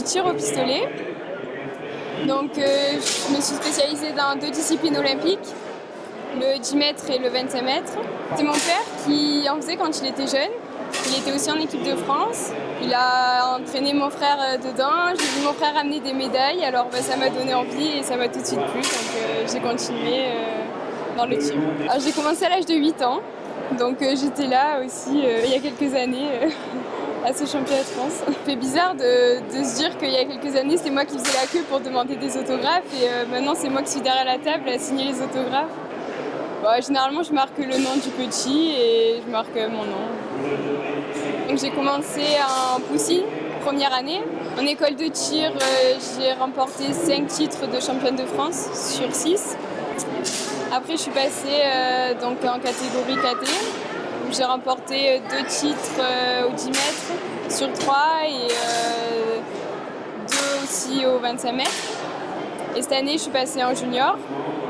tir au pistolet. Donc je me suis spécialisée dans 2 disciplines olympiques, le 10 mètres et le 25 mètres. C'est mon père qui en faisait quand il était jeune. Il était aussi en équipe de France. Il a entraîné mon frère dedans. J'ai vu mon frère amener des médailles, alors ça m'a donné envie et ça m'a tout de suite plu. Donc j'ai continué dans le tir. Alors j'ai commencé à l'âge de 8 ans, donc j'étais là aussi il y a quelques années. À ce championnat de France. Ça fait bizarre de se dire qu'il y a quelques années, c'est moi qui faisais la queue pour demander des autographes et maintenant c'est moi qui suis derrière la table à signer les autographes. Bon, généralement je marque le nom du petit et je marque mon nom. Donc j'ai commencé en poussine, première année. En école de tir, j'ai remporté 5 titres de championne de France sur 6. Après je suis passée donc en catégorie KT. J'ai remporté 2 titres au 10 mètres sur 3 et 2 aussi au 25 mètres. Et cette année, je suis passée en junior.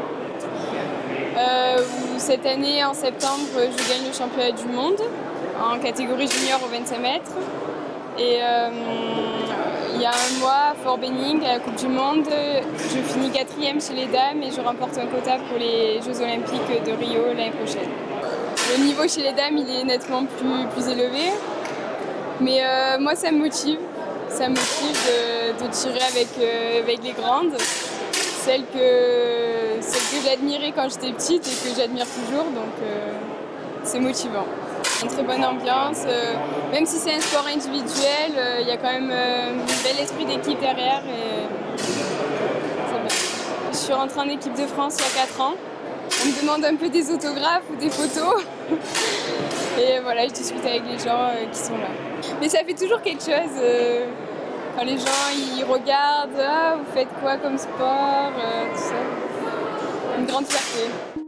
Cette année, en septembre, je gagne le championnat du monde en catégorie junior au 25 mètres. Et il y a un mois, à Fort Benning, à la Coupe du Monde, je finis 4e chez les dames et je remporte un quota pour les Jeux Olympiques de Rio l'année prochaine. Le niveau chez les dames, il est nettement plus élevé, mais moi ça me motive. Ça me motive de tirer avec les grandes, celles que j'admirais quand j'étais petite et que j'admire toujours, donc c'est motivant. Une très bonne ambiance, même si c'est un sport individuel, il y a quand même un bel esprit d'équipe derrière et c'est bien. Je suis rentrée en équipe de France il y a 4 ans. On me demande un peu des autographes ou des photos. Et voilà, je discute avec les gens qui sont là. Mais ça fait toujours quelque chose. Quand les gens ils regardent, ah, vous faites quoi comme sport, tout ça. Une grande fierté.